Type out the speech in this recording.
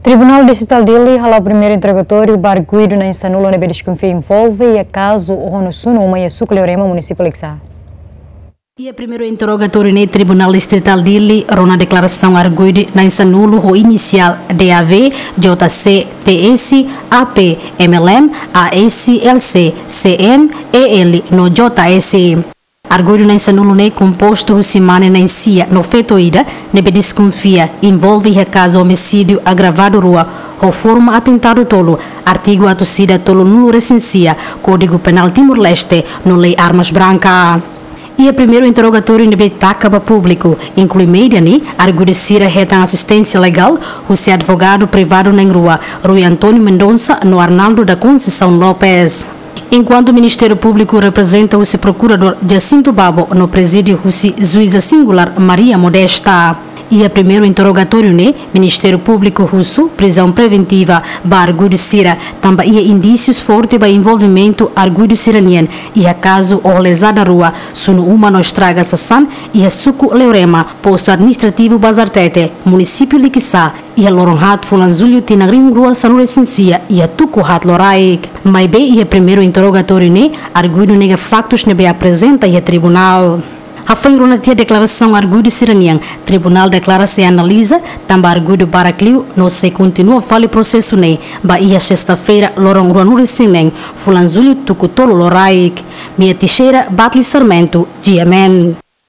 Tribunal Distrital Dili hala o primeiro interrogatório barguido na insanula na desconfia envolve e a caso o Honosuno uma e a Sucleorema Municipal Exa. E o primeiro interrogatório no Tribunal Distrital Dili rona declaração arguida na insanulo o inicial DAV, JC, TS, AP, MLM, AS, LC, CM, EL no JS. Arguido na insanulo ne composto o semana na cia no fetoida, nebe desconfia envolve a caso homicídio agravado rua ou forma atentado tolo, artigo atocida tolo nulo recensia, Código Penal Timor-Leste, no Lei Armas Branca. E o primeiro interrogatório nebe tacaba público, inclui mediani, argudecira reta assistência legal, o seu advogado privado na rua, Rui Antônio Mendonça, no Arnaldo da Conceição Lopes. Enquanto o Ministério Público representa o seu procurador Jacinto Babo no presídio o juíza singular Maria Modesta. E o primeiro interrogatório né, Ministério Público russo, prisão preventiva, ba arguido sira, também ia indícios fortes para envolvimento arguido siranian e a caso o lesada rua, suno uma no estraga Sassan e a Suco Leorema, posto administrativo Bazartete, município Liquissá, e a Loronhat Fulanzulho Tinagrim Rua Sanu Essencia e a Tuco Hat Loraik. Mas bem, e o primeiro interrogatório né, arguido nega factos nebe apresenta e a tribunal. A feirona tia declaração arguido siranian, tribunal declara-se e analisa, também arguido Baracliu, não se continua a falar processo nem, bahia sexta-feira, Lorong Ruanuri Sinem, Fulanzulho Tucutolo Loraik, Mia Teixeira, Batli Sarmento, Giamen.